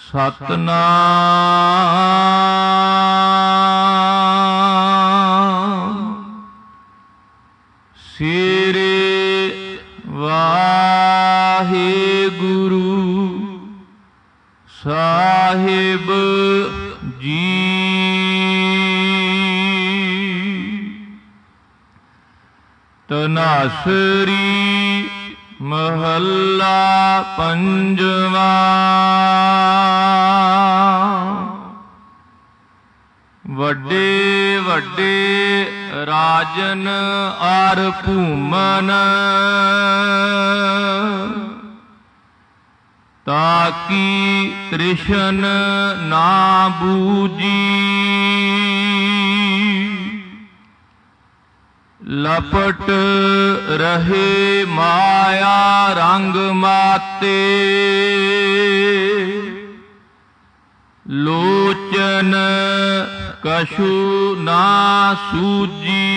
ਸਤਨਾਮ ਸ੍ਰੀ ਵਾਹਿਗੁਰੂ ਸਾਹਿਬ ਜੀ। ਤਨਾਸਰੀ ਮਹੱਲਾ ਪੰਜਵਾਂ। ਵੱਡੇ ਵੱਡੇ ਰਾਜਨ ਅਰ ਭੂਮਨ ਤਾਕੀ ਤ੍ਰਿਸ਼ਨ ਨਾ ਬੂਝੀ। ਲਪਟ ਰਹੇ ਮਾਇਆ ਰੰਗ ਮਾਤੇ ਲੋਚਨ ਕਛੂ ਨਾ ਸੂਝੀ।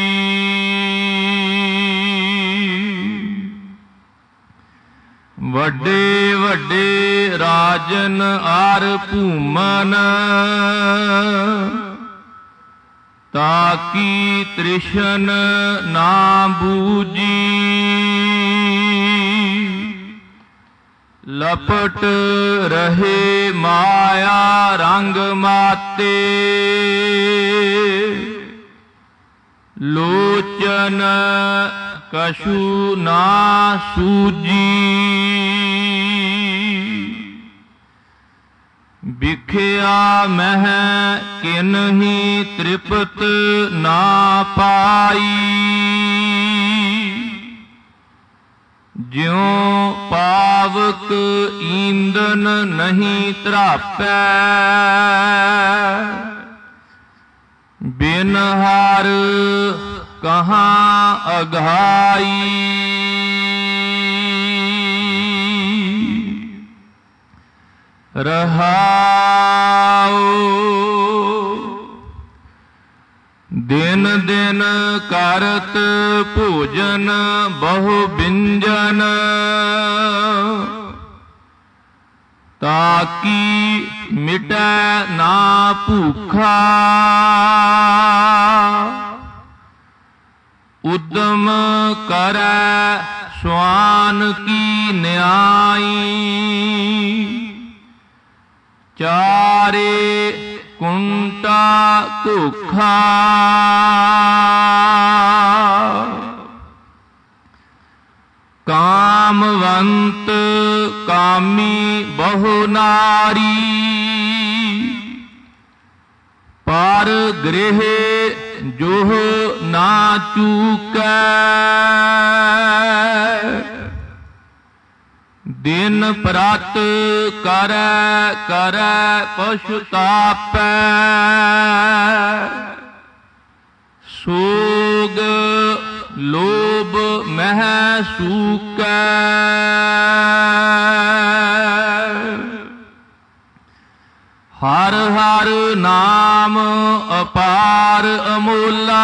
ਵੱਡੇ ਵੱਡੇ ਰਾਜਨ ਅਰ ਭੂਮਨ ਤਾਕੀ ਤ੍ਰਿਸ਼ਨ ਨਾ ਬੂਝੀ। ਲਪਟ ਰਹੇ ਮਾਇਆ ਰੰਗ ਮਾਤੇ ਲੋਚਨ ਕਛੂ ਨਾ ਸੂਝੀ। ਵਿਖਿਆ ਮਹਿ ਕਿਨਹੀ ਤ੍ਰਿਪਤ ਨਾ ਪਾਈ। ਜਿਉ ਪਾਵਕ ਈਂਦਨ ਨਹੀਂ ਤਰਾਪੈ ਬਿਨ ਹਰ ਕਹਾਂ ਅਘਾਈ। ਰਹਾਉ ਦਿਨ ਦਿਨ ਕਰਤ ਭੋਜਨ ਬਹੁ ਬਿੰਜਨ ਤਾਕੀ ਮਿਟੈ ਨਾ ਭੂਖਾ। ਉਦਮ ਕਰੈ ਸਵਾਨ ਕੀ ਨਿਆਈ। ਚਾਰੇ ਕੁੰਟਾ ਭੁੱਖਾ ਕਾਮਵੰਤ ਕਾਮੀ ਬਹੁ ਨਾਰੀ। ਪਰ ਗ੍ਰਹਿ ਜੋਹ ਨਾ ਚੂਕੈ ਦਿਨ ਪ੍ਰਤ ਕਰੈ ਕਰੈ ਪਛੁਤਾਪੈ। ਸੋਗ ਲੋਭ ਮਹਿ ਸੂਕੈ ਹਰ ਹਰ ਨਾਮ ਅਪਾਰ ਅਮੋਲਾ।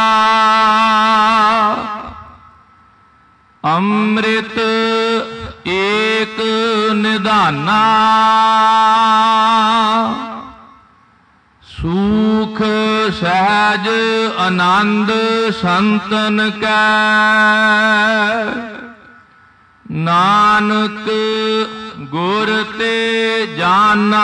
ਅੰਮ੍ਰਿਤ ਏਕ ਨਿਧਾਨਾ ਸੂਖ ਸਹਿਜ ਆਨੰਦ ਸੰਤਨ ਕੈ। ਨਾਨਕ ਗੁਰ ਤੇ ਜਾਨਾ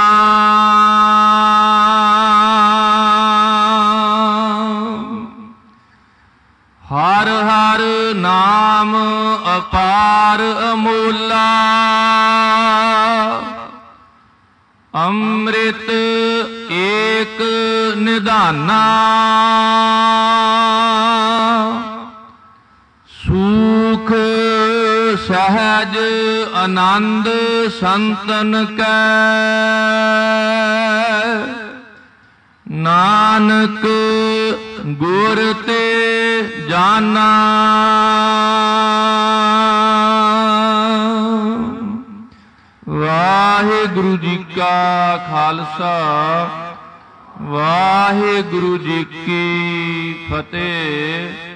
ਹਰ ਹਰ ਨਾਮ ਅਪਾਰ ਅਮੋਲਾ। ਅੰਮ੍ਰਿਤ ਏਕ ਨਿਧਾਨਾ ਸੂਖ ਸਹਿਜ ਆਨੰਦ ਸੰਤਨ ਕੈ। ਨਾਨਕ ਗੁਰ ਤੇ ਜਾਨਾ ਵਾਹਿਗੁਰੂ ਜੀ ਕਾ ਖਾਲਸਾ ਵਾਹਿਗੁਰੂ ਜੀ ਕੀ ਫਤਿਹ।